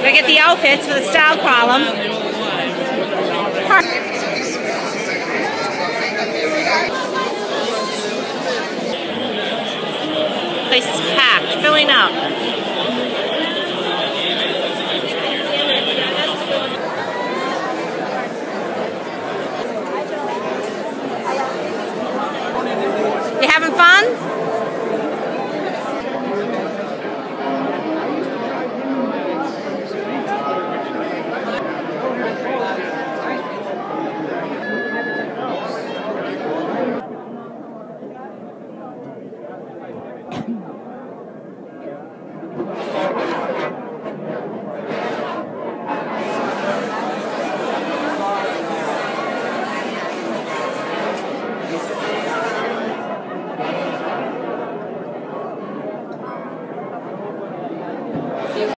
Go get the outfits for the style column. Place is packed, filling up.